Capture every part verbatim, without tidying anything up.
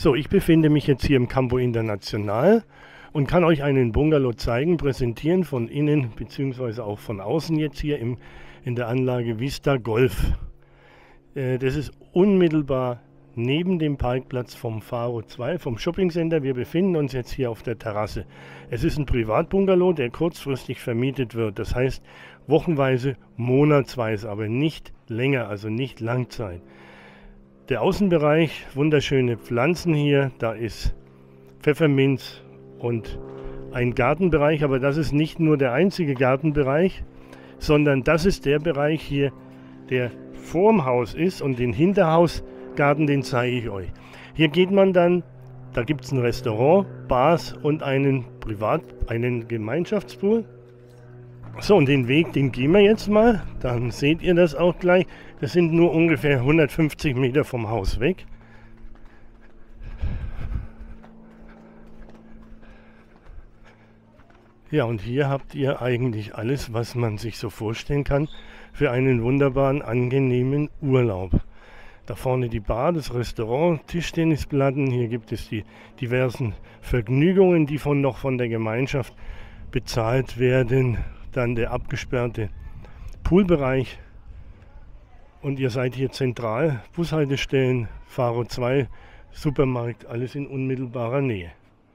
So, ich befinde mich jetzt hier im Campo International und kann euch einen Bungalow zeigen, präsentieren von innen bzw. auch von außen jetzt hier im, in der Anlage Vista Golf. Äh, das ist unmittelbar neben dem Parkplatz vom Faro zwei, vom Shoppingcenter. Wir befinden uns jetzt hier auf der Terrasse. Es ist ein Privatbungalow, der kurzfristig vermietet wird. Das heißt wochenweise, monatsweise, aber nicht länger, also nicht Langzeit. Der Außenbereich, wunderschöne Pflanzen hier. Da ist Pfefferminz und ein Gartenbereich, aber das ist nicht nur der einzige Gartenbereich, sondern das ist der Bereich hier, der vorm Haus ist, und den Hinterhausgarten, den zeige ich euch. Hier geht man dann, da gibt es ein Restaurant, Bars und einen Privat, einen Gemeinschaftspool. So, und den Weg, den gehen wir jetzt mal, dann seht ihr das auch gleich. Das sind nur ungefähr hundertfünfzig Meter vom Haus weg. Ja, und hier habt ihr eigentlich alles, was man sich so vorstellen kann für einen wunderbaren, angenehmen Urlaub. Da vorne die Bar, das Restaurant, Tischtennisplatten. Hier gibt es die diversen Vergnügungen, die von noch von der Gemeinschaft bezahlt werden. Dann der abgesperrte Poolbereich. Und ihr seid hier zentral, Bushaltestellen, Faro zwei, Supermarkt, alles in unmittelbarer Nähe.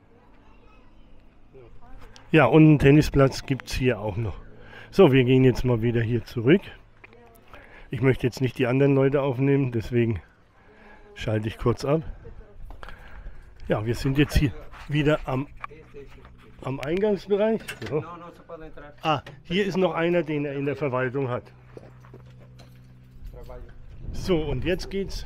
Ja, und einen Tennisplatz gibt es hier auch noch. So, wir gehen jetzt mal wieder hier zurück. Ich möchte jetzt nicht die anderen Leute aufnehmen, deswegen schalte ich kurz ab. Ja, wir sind jetzt hier wieder am, am Eingangsbereich. So. Ah, hier ist noch einer, den er in der Verwaltung hat. So, und jetzt geht's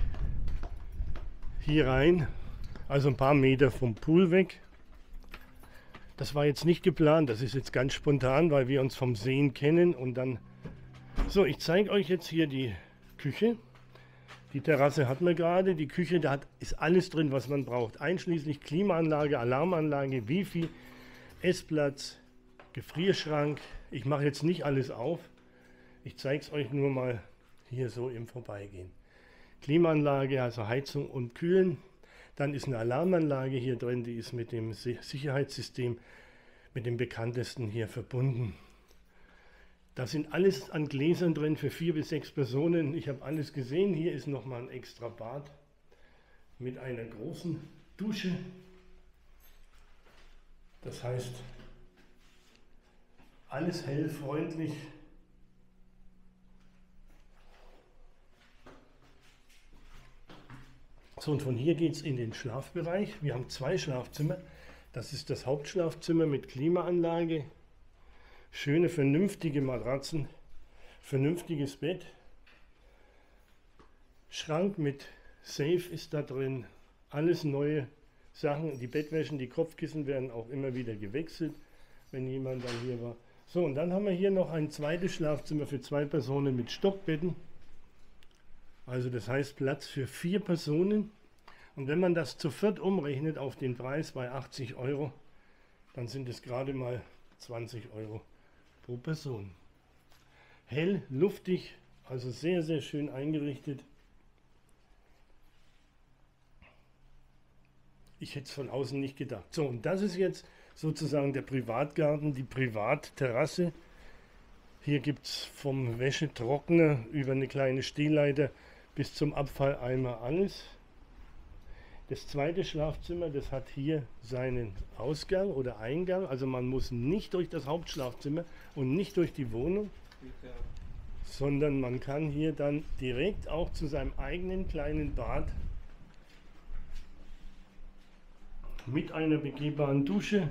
hier rein, also ein paar Meter vom Pool weg. Das war jetzt nicht geplant, das ist jetzt ganz spontan, weil wir uns vom Sehen kennen. Und dann, so, ich zeige euch jetzt hier die Küche. Die Terrasse hat man gerade, die Küche, da hat, ist alles drin, was man braucht, einschließlich Klimaanlage, Alarmanlage, Wifi, Essplatz, Gefrierschrank. Ich mache jetzt nicht alles auf, ich zeige es euch nur mal hier so im Vorbeigehen. Klimaanlage, also Heizung und Kühlen. Dann ist eine Alarmanlage hier drin, die ist mit dem Sicherheitssystem, mit dem bekanntesten hier verbunden. Da sind alles an Gläsern drin für vier bis sechs Personen. Ich habe alles gesehen. Hier ist nochmal ein extra Bad mit einer großen Dusche. Das heißt, alles hell, freundlich. So, und von hier geht es in den Schlafbereich. Wir haben zwei Schlafzimmer. Das ist das Hauptschlafzimmer mit Klimaanlage. Schöne, vernünftige Matratzen, vernünftiges Bett. Schrank mit Safe ist da drin. Alles neue Sachen. Die Bettwäschen, die Kopfkissen werden auch immer wieder gewechselt, wenn jemand dann hier war. So, und dann haben wir hier noch ein zweites Schlafzimmer für zwei Personen mit Stockbetten. Also das heißt Platz für vier Personen. Und wenn man das zu viert umrechnet auf den Preis bei achtzig Euro, dann sind es gerade mal zwanzig Euro pro Person. Hell, luftig, also sehr, sehr schön eingerichtet. Ich hätte es von außen nicht gedacht. So, und das ist jetzt sozusagen der Privatgarten, die Privatterrasse. Hier gibt es vom Wäschetrockner über eine kleine Stehleiter bis zum Abfalleimer alles. Das zweite Schlafzimmer, das hat hier seinen Ausgang oder Eingang. Also man muss nicht durch das Hauptschlafzimmer und nicht durch die Wohnung, sondern man kann hier dann direkt auch zu seinem eigenen kleinen Bad mit einer begehbaren Dusche.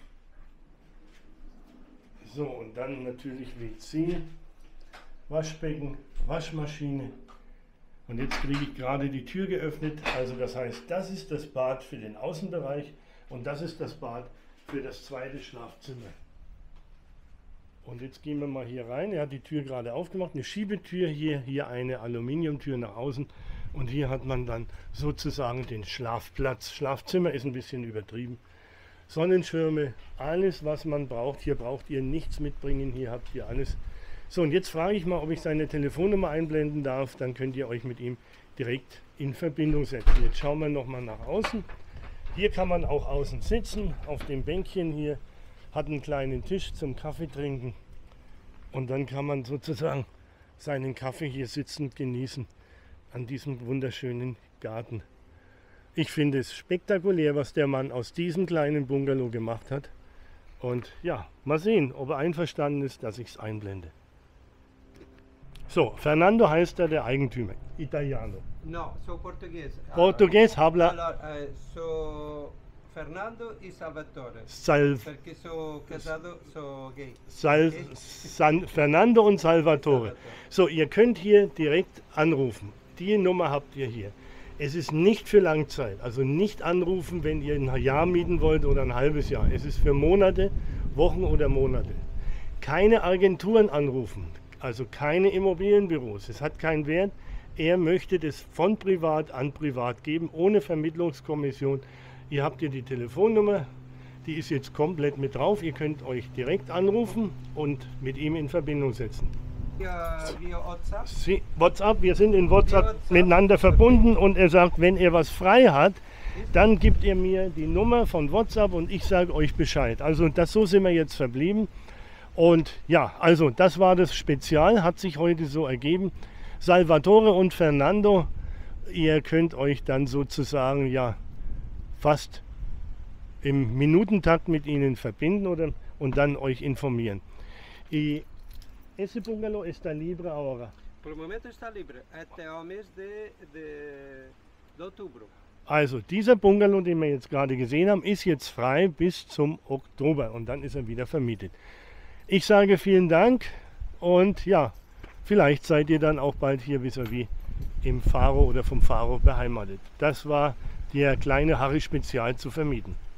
So, und dann natürlich W C, Waschbecken, Waschmaschine. Und jetzt kriege ich gerade die Tür geöffnet. Also das heißt, das ist das Bad für den Außenbereich und das ist das Bad für das zweite Schlafzimmer. Und jetzt gehen wir mal hier rein. Er hat die Tür gerade aufgemacht, eine Schiebetür hier, hier eine Aluminiumtür nach außen. Und hier hat man dann sozusagen den Schlafplatz. Schlafzimmer ist ein bisschen übertrieben. Sonnenschirme, alles was man braucht. Hier braucht ihr nichts mitbringen, hier habt ihr alles. So, und jetzt frage ich mal, ob ich seine Telefonnummer einblenden darf, dann könnt ihr euch mit ihm direkt in Verbindung setzen. Jetzt schauen wir nochmal nach außen. Hier kann man auch außen sitzen, auf dem Bänkchen hier, hat einen kleinen Tisch zum Kaffee trinken und dann kann man sozusagen seinen Kaffee hier sitzend genießen an diesem wunderschönen Garten. Ich finde es spektakulär, was der Mann aus diesem kleinen Bungalow gemacht hat. Und ja, mal sehen, ob er einverstanden ist, dass ich es einblende. So, Fernando heißt er, der Eigentümer. Italiano. No, so português. Português, habla. Allora, eh, so Fernando e Salvatore. Sal, Perché so casado, so gay. Sal, Okay? San, Fernando und Salvatore. So, ihr könnt hier direkt anrufen. Die Nummer habt ihr hier. Es ist nicht für Langzeit, also nicht anrufen, wenn ihr ein Jahr mieten wollt oder ein halbes Jahr. Es ist für Monate, Wochen oder Monate. Keine Agenturen anrufen, also keine Immobilienbüros. Es hat keinen Wert. Er möchte das von privat an privat geben, ohne Vermittlungskommission. Ihr habt hier die Telefonnummer, die ist jetzt komplett mit drauf. Ihr könnt euch direkt anrufen und mit ihm in Verbindung setzen. Via, via WhatsApp. Sie, WhatsApp, wir sind in WhatsApp WhatsApp. miteinander verbunden und er sagt, wenn er was frei hat, dann gibt er mir die Nummer von WhatsApp und ich sage euch Bescheid. Also das, so sind wir jetzt verblieben. Und ja, also das war das Spezial, hat sich heute so ergeben. Salvatore und Fernando, ihr könnt euch dann sozusagen ja fast im Minutentakt mit ihnen verbinden oder, und dann euch informieren. Y ese bungalow está libre ahora. Por el momento está libre até o mês de, de, de outubro. Also dieser Bungalow, den wir jetzt gerade gesehen haben, ist jetzt frei bis zum Oktober und dann ist er wieder vermietet. Ich sage vielen Dank und ja, vielleicht seid ihr dann auch bald hier vis-à-vis im Faro oder vom Faro beheimatet. Das war der kleine Harry Spezial zu vermieten.